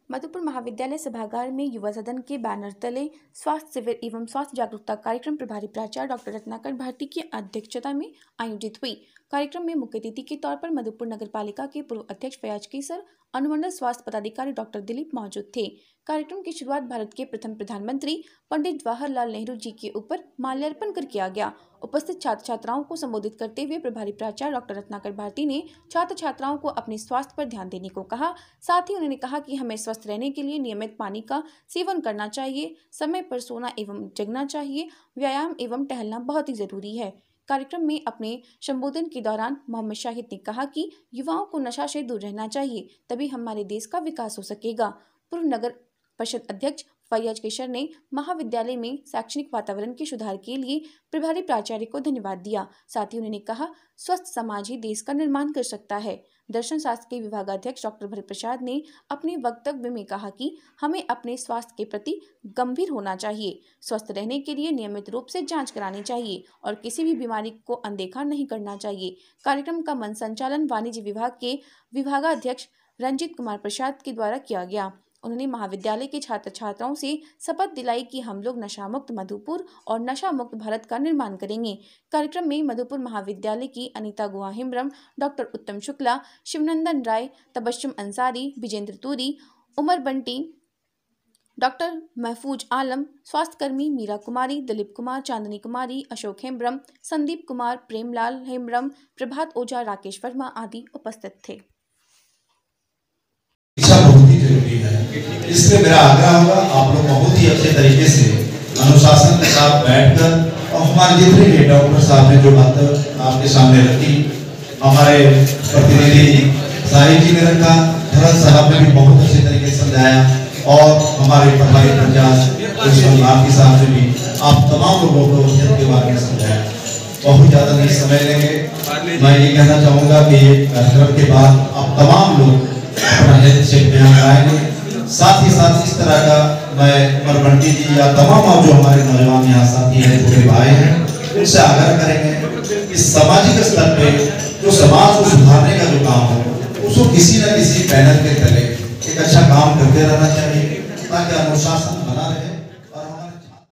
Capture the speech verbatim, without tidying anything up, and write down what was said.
मधुपुर महाविद्यालय सभागार में युवा सदन के बैनर तले स्वास्थ्य शिविर एवं स्वास्थ्य जागरूकता कार्यक्रम प्रभारी प्राचार्य डॉक्टर रत्नाकर भारती की अध्यक्षता में आयोजित हुई। कार्यक्रम में मुख्य अतिथि के तौर पर मधुपुर नगर पालिका के पूर्व अध्यक्ष फयाज केसर, अनुमंडल स्वास्थ्य पदाधिकारी डॉक्टर दिलीप मौजूद थे। कार्यक्रम की शुरुआत भारत के प्रथम प्रधानमंत्री पंडित जवाहरलाल नेहरू जी के ऊपर माल्यार्पण कर किया गया। उपस्थित छात्र छात्राओं को संबोधित करते हुए प्रभारी प्राचार्य डॉक्टर रत्नाकर भारती ने छात्र छात्राओं को अपने स्वास्थ्य पर ध्यान देने को कहा। साथ ही उन्होंने कहा कि हमें स्वस्थ रहने के लिए नियमित पानी का सेवन करना चाहिए, समय पर सोना एवं जगना चाहिए, व्यायाम एवं टहलना बहुत ही जरूरी है। कार्यक्रम में अपने संबोधन के दौरान मोहम्मद शाहिद ने कहा कि युवाओं को नशा से दूर रहना चाहिए, तभी हमारे देश का विकास हो सकेगा। पूर्व नगर परिषद अध्यक्ष फयाज केसर ने महाविद्यालय में शैक्षणिक वातावरण के सुधार के लिए प्रभारी प्राचार्य को धन्यवाद दिया। साथ ही उन्होंने कहा, स्वस्थ समाज ही देश का निर्माण कर सकता है। दर्शन शास्त्र के विभागाध्यक्ष डॉक्टर भरत प्रसाद ने अपने वक्तव्य में कहा कि हमें अपने स्वास्थ्य के प्रति गंभीर होना चाहिए, स्वस्थ रहने के लिए नियमित रूप से जांच करानी चाहिए और किसी भी बीमारी को अनदेखा नहीं करना चाहिए। कार्यक्रम का मंच संचालन वाणिज्य विभाग के विभागाध्यक्ष रंजीत कुमार प्रसाद के द्वारा किया गया। उन्होंने महाविद्यालय के छात्र छात्राओं से शपथ दिलाई कि हम लोग नशा मुक्त मधुपुर और नशा मुक्त भारत का निर्माण करेंगे। कार्यक्रम में मधुपुर महाविद्यालय की अनीता गुहा हिमरम, डॉक्टर उत्तम शुक्ला, शिवनंदन राय, तबस्सुम अंसारी, विजेंद्र तूरी, उमर बंटी, डॉक्टर महफूज आलम, स्वास्थ्यकर्मी मीरा कुमारी, दिलीप कुमार, चांदनी कुमारी, अशोक हेम्ब्रम, संदीप कुमार, प्रेमलाल हेम्ब्रम, प्रभात ओझा, राकेश वर्मा आदि उपस्थित थे। इसलिए मेरा आग्रह होगा आप लोग बहुत ही अच्छे तरीके से अनुशासन के साथ बैठकर और हमारे जितने भी डॉक्टर साहब ने जो बात आपके सामने रखी, हमारे प्रतिनिधि साहिब जी ने रखा, भरत साहब ने भी बहुत अच्छे तरीके से समझाया और हमारे प्रभारी पंचायत साहब ने भी आप तमाम लोगों को के बारे में समझाया। बहुत ज्यादा नहीं समय लेंगे। मैं ये कहना चाहूँगा कि कार्यक्रम के बाद आप तमाम लोग अपना हेल्थ चेक में आएंगे। साथ ही साथ इस तरह का मैं मरबंटी जी या तमाम जो हमारे नौजवान यहाँ साथी हैं, पूरे भाई हैं, उनसे आग्रह करेंगे कि सामाजिक स्तर पे जो समाज को सुधारने का जो काम हो उसको किसी न किसी पैनल के तले एक अच्छा काम करते रहना चाहिए ताकि अनुशासन बना रहे।